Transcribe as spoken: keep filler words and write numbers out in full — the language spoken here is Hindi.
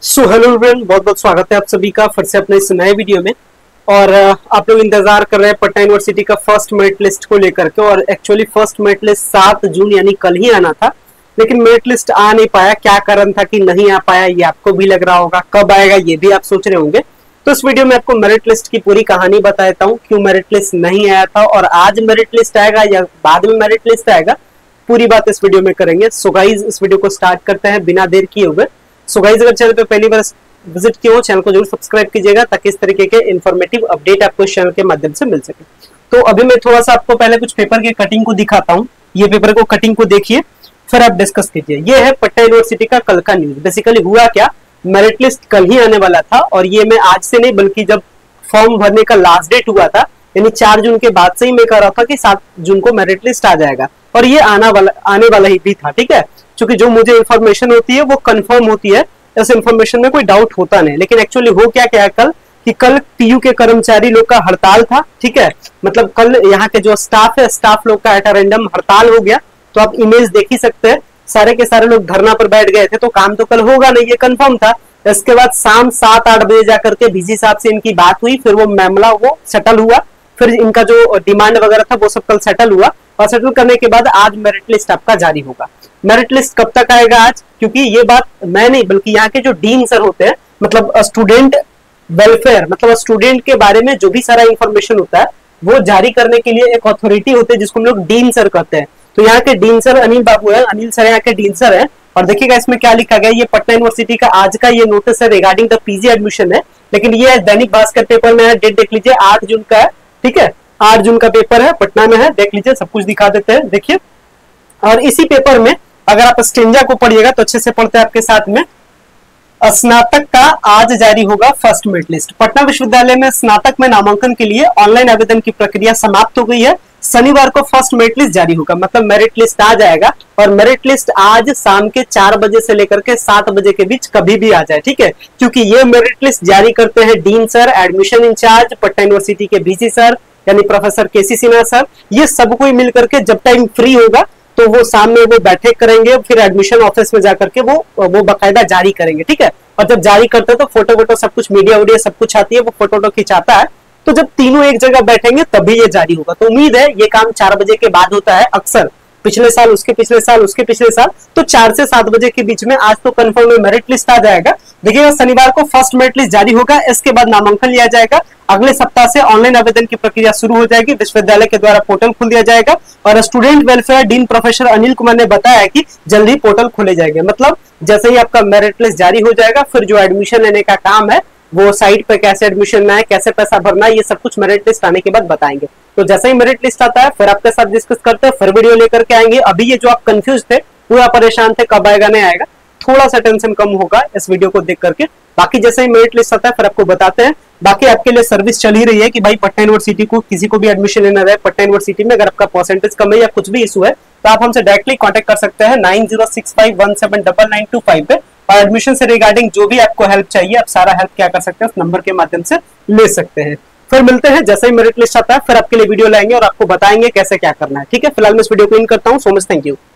सो हेलो एवरीवन, बहुत बहुत स्वागत है आप सभी का फिर से अपने इस नए वीडियो में। और आप लोग इंतजार कर रहे हैं पटना यूनिवर्सिटी का फर्स्ट मेरिट लिस्ट को लेकर के। और एक्चुअली फर्स्ट मेरिट लिस्ट सात जून यानी कल ही आना था, लेकिन मेरिट लिस्ट आ नहीं पाया। क्या कारण था कि नहीं आ पाया, ये आपको भी लग रहा होगा। कब आएगा ये भी आप सोच रहे होंगे। तो इस वीडियो में आपको मेरिट लिस्ट की पूरी कहानी बताता हूँ, क्यों मेरिट लिस्ट नहीं आया था और आज मेरिट लिस्ट आएगा या बाद में मेरिट लिस्ट आएगा, पूरी बात इस वीडियो में करेंगे। सो गाइस, इस वीडियो को स्टार्ट करते हैं बिना देर किए हुए। सो गाइस, अगर चैनल पे पहली बार विजिट किए हो, चैनल को जरूर सब्सक्राइब कीजिएगा ताकि इस तरीके के इन्फॉर्मेटिव अपडेट आपको इस चैनल के माध्यम से मिल सके। तो अभी मैं थोड़ा सा आपको पहले कुछ पेपर के कटिंग को दिखाता हूँ। ये पेपर को कटिंग को देखिए, फिर आप डिस्कस कीजिए। ये है पटना यूनिवर्सिटी का कल का न्यूज। बेसिकली हुआ क्या, मेरिट लिस्ट कल ही आने वाला था और ये मैं आज से नहीं बल्कि जब फॉर्म भरने का लास्ट डेट हुआ था यानी चार जून के बाद से ही मैं कह रहा था कि सात जून को मेरिट लिस्ट आ जाएगा और ये आना वाला आने वाला ही भी था। ठीक है, क्योंकि जो मुझे इन्फॉर्मेशन होती है वो कंफर्म होती है, इस इन्फॉर्मेशन में कोई डाउट होता नहीं। लेकिन एक्चुअली हो क्या क्या कल कि कल पीयू के कर्मचारी लोग का हड़ताल था। ठीक है, मतलब कल यहाँ के जो स्टाफ है, स्टाफ लोग का एट रैंडम हड़ताल हो गया। तो आप इमेज देख ही सकते हैं, सारे के सारे लोग धरना पर बैठ गए थे। तो काम तो कल होगा नहीं, ये कंफर्म था। इसके बाद शाम सात आठ बजे जाकर के बीजी साहब से इनकी बात हुई, फिर वो मामला वो सेटल हुआ। फिर इनका जो डिमांड वगैरह था वो सब कल सेटल हुआ और सेटल करने के बाद आज मेरिट लिस्ट आपका जारी होगा। मेरिट लिस्ट कब तक आएगा आज, क्योंकि ये बात मैं नहीं बल्कि यहाँ के जो डीन सर होते हैं, मतलब स्टूडेंट वेलफेयर, मतलब स्टूडेंट के बारे में जो भी सारा इंफॉर्मेशन होता है वो जारी करने के लिए एक अथॉरिटी होती है जिसको हम लोग डीन सर कहते हैं। तो यहाँ के डीन सर अनिल बाबू है, अनिल सर यहाँ के डीन सर है। और देखिएगा इसमें क्या लिखा गया, ये पटना यूनिवर्सिटी का आज का ये नोटिस है रिगार्डिंग द पीजी एडमिशन है। लेकिन ये दैनिक भास्कर पेपर में है, डेट देख लीजिए आठ जून का है। ठीक है, आठ जून का पेपर है, पटना में है, देख लीजिए, सब कुछ दिखा देते हैं, देखिए। और इसी पेपर में अगर आप स्टेंजा को पढ़िएगा तो अच्छे से पढ़ते हैं आपके साथ में, स्नातक का आज जारी होगा फर्स्ट मेरिट लिस्ट। पटना विश्वविद्यालय में स्नातक में नामांकन के लिए ऑनलाइन आवेदन की प्रक्रिया समाप्त हो गई है। शनिवार को फर्स्ट मेरिट लिस्ट जारी होगा, मतलब मेरिट लिस्ट आ जाएगा। और मेरिट लिस्ट आज शाम के चार बजे से लेकर के सात बजे के बीच कभी भी आ जाए। ठीक है, क्योंकि ये मेरिट लिस्ट जारी करते हैं dean sir, admission incharge Patna university के बीसी सर यानी प्रोफेसर केसी सिन्हा सर। ये सब कोई मिल करके जब टाइम फ्री होगा तो वो सामने वो बैठक करेंगे, फिर एडमिशन ऑफिस में जाकर के वो वो बकायदा जारी करेंगे। ठीक है, और जब जारी करते हैं तो फोटो वोटो सब कुछ, मीडिया वीडियो सब कुछ आती है, वो फोटो वोटो खिंचाता है। तो जब तीनों एक जगह बैठेंगे तभी ये जारी होगा। तो उम्मीद है ये काम चार बजे के बाद होता है अक्सर, पिछले साल, उसके पिछले साल, उसके पिछले साल। तो चार से सात बजे के बीच में आज तो कंफर्म मेरिट लिस्ट आ जाएगा। देखिएगा शनिवार को फर्स्ट मेरिट लिस्ट जारी होगा, इसके बाद नामांकन लिया जाएगा। अगले सप्ताह से ऑनलाइन आवेदन की प्रक्रिया शुरू हो जाएगी, विश्वविद्यालय के द्वारा पोर्टल खोल दिया जाएगा। और student welfare dean professor Anil Kumar ने बताया कि जल्द ही पोर्टल खोले जाएंगे। मतलब जैसे ही आपका मेरिट लिस्ट जारी हो जाएगा, फिर जो एडमिशन लेने का काम है वो साइट पे कैसे एडमिशन लेना है, कैसे पैसा भरना है, ये सब कुछ मेरिट लिस्ट आने के बाद बताएंगे। तो जैसे ही मेरिट लिस्ट आता है फिर आपके साथ डिस्कस करते हैं, फिर वीडियो लेकर के आएंगे। अभी ये जो आप कंफ्यूज थे, पूरा परेशान थे कब आएगा नहीं आएगा, थोड़ा सा टेंशन कम होगा इस वीडियो को देख करके। बाकी जैसे ही मेरिट लिस्ट आता है फिर आपको बताते हैं। बाकी आपके लिए सर्विस चल ही रही है कि भाई पटना यूनिवर्सिटी को किसी को भी एडमिशन लेना रहे पटना यूनिवर्सिटी में, अगर आपका परसेंटेज कम है या कुछ भी इशू है तो आप हमसे डायरेक्टली कांटेक्ट कर सकते हैं nine zero six five one seven double nine two five पे। और एडमिशन से रिगार्डिंग जो भी आपको हेल्प चाहिए, आप सारा हेल्प क्या कर सकते हैं उस नंबर के माध्यम से ले सकते हैं। फिर मिलते हैं जैसे ही मेरिट लिस्ट आता है, फिर आपके लिए वीडियो लाएंगे और आपको बताएंगे कैसे क्या करना है। ठीक है, फिलहाल मैं इस वीडियो को इन करता हूँ। So much, thank you.